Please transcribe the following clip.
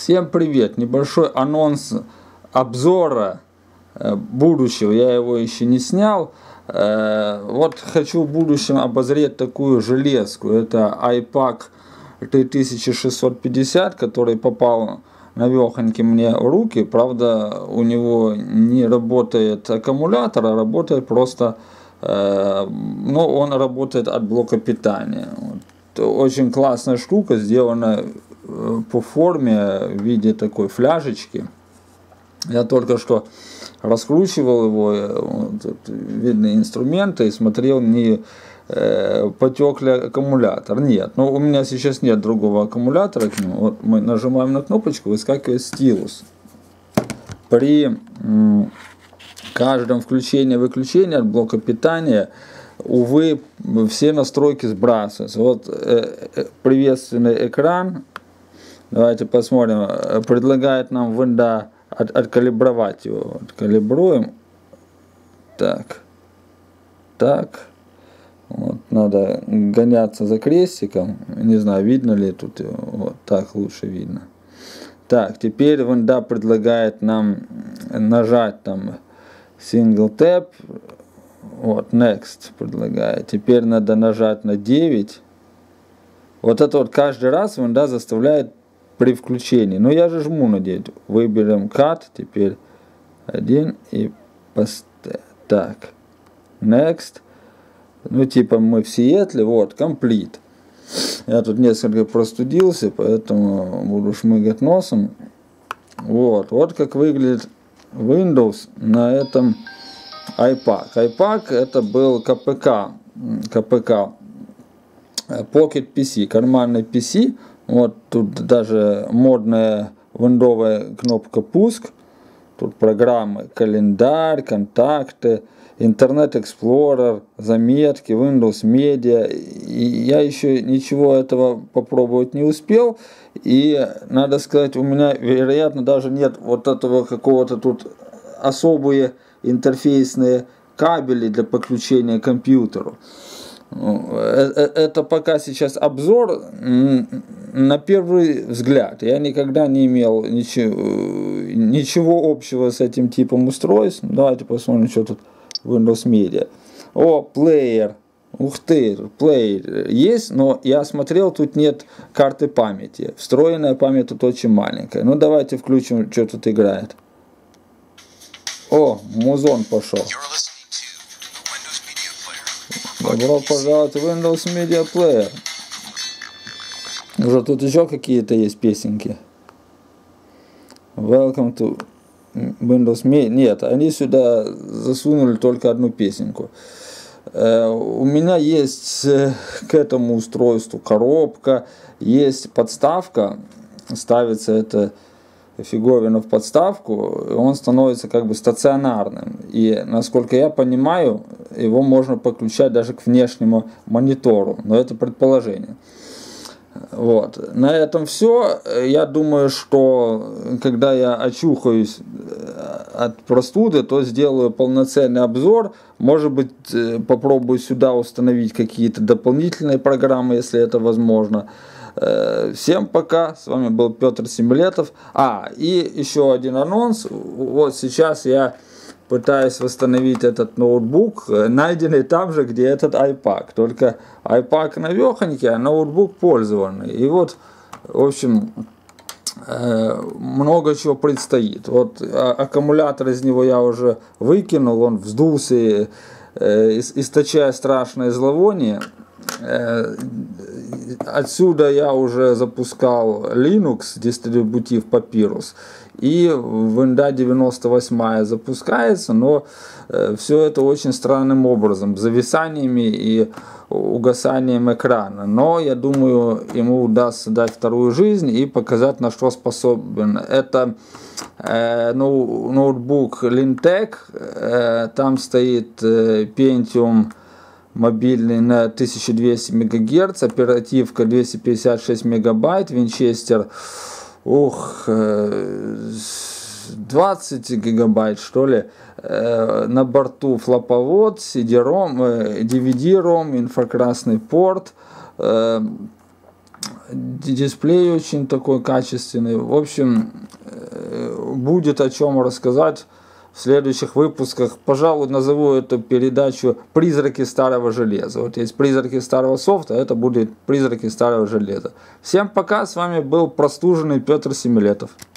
Всем привет! Небольшой анонс обзора будущего. Я его еще не снял. Вот хочу в будущем обозреть такую железку. Это iPAQ 3650, который попал навехоньки мне в руки. Правда, у него не работает аккумулятор, а работает просто, он работает от блока питания. Очень классная штука, сделана по форме в виде такой фляжечки. Я только что раскручивал его, видны инструменты, и смотрел, не потек ли аккумулятор. Нет, но у меня сейчас нет другого аккумулятора к нему. Вот мы нажимаем на кнопочку, выскакивает стилус. При каждом включении-выключении от блока питания, увы, все настройки сбрасываются. Вот приветственный экран, давайте посмотрим, предлагает нам винда откалибровать его. Откалибруем. Так. Вот, надо гоняться за крестиком. Не знаю, видно ли тут его. Вот так лучше видно. Так, теперь винда предлагает нам нажать там single tap. Вот, next предлагает. Теперь надо нажать на 9. Вот это вот каждый раз винда заставляет при включении. Но я же жму на 9. Выберем cut. Теперь 1 и поставим. Так. Next. Ну, типа мы в Сиэтле. Вот, complete. Я тут несколько простудился, поэтому буду шмыгать носом. Вот как выглядит Windows на этом iPAQ. iPAQ это был КПК Pocket PC, карманный PC. Вот тут даже модная виндовая кнопка пуск. Тут программы календарь, контакты, Internet Explorer, заметки, Windows Media. И я еще ничего этого попробовать не успел. И надо сказать, у меня, вероятно, даже нет вот этого какого-то тут особые интерфейсные кабели для подключения к компьютеру. Это пока сейчас обзор на первый взгляд. Я никогда не имел ничего общего с этим типом устройств. Давайте посмотрим, что тут Windows Media. О, плеер. Ух ты, плеер есть, но я смотрел, тут нет карты памяти. Встроенная память тут очень маленькая. Ну давайте включим, что тут играет. О, музон пошел. Добро пожаловать в Windows Media Player. Уже тут еще какие-то есть песенки. Welcome to Windows Media. Нет, они сюда засунули только одну песенку. У меня есть к этому устройству коробка, есть подставка. Ставится это фиговина в подставку, он становится как бы стационарным. И, насколько я понимаю, его можно подключать даже к внешнему монитору. Но это предположение. Вот. На этом все. Я думаю, что когда я очухаюсь от простуды, то сделаю полноценный обзор. Может быть, попробую сюда установить какие-то дополнительные программы, если это возможно. Всем пока, с вами был Петр Семилетов. И еще один анонс. Вот сейчас я пытаюсь восстановить этот ноутбук, найденный там же, где этот iPAQ. Только iPAQ навехонький, а ноутбук пользованный. И вот, в общем, много чего предстоит. Вот аккумулятор из него я уже выкинул, он вздулся, источая страшное зловоние. Отсюда я уже запускал Linux, дистрибутив Papyrus, и Windows 98 запускается, но все это очень странным образом, зависаниями и угасанием экрана. Но я думаю, ему удастся дать вторую жизнь и показать, на что способен. Это ноутбук Lintec, там стоит Pentium мобильный на 1200 МГц, оперативка 256 мегабайт, Винчестер 20 гигабайт, что ли. На борту флоповод, CD-ROM, DVD-ROM, инфракрасный порт, дисплей очень такой качественный. В общем, будет о чем рассказать в следующих выпусках. Пожалуй, назову эту передачу «Призраки старого железа». Вот есть «Призраки старого софта», а это будет «Призраки старого железа». Всем пока, с вами был простуженный Петр Семилетов.